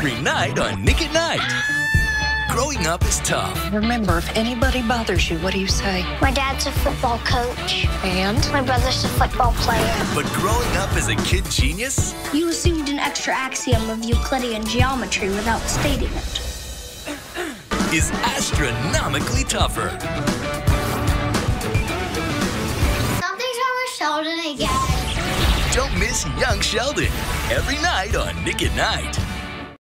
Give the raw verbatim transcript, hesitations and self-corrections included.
every night on Nick at Nite. Growing up is tough. Remember, if anybody bothers you, what do you say? My dad's a football coach. And? My brother's a football player. But growing up as a kid genius? You assumed an extra axiom of Euclidean geometry without stating it. Is astronomically tougher. Something's wrong with Sheldon again. Don't miss young Sheldon every night on Nick at Nite.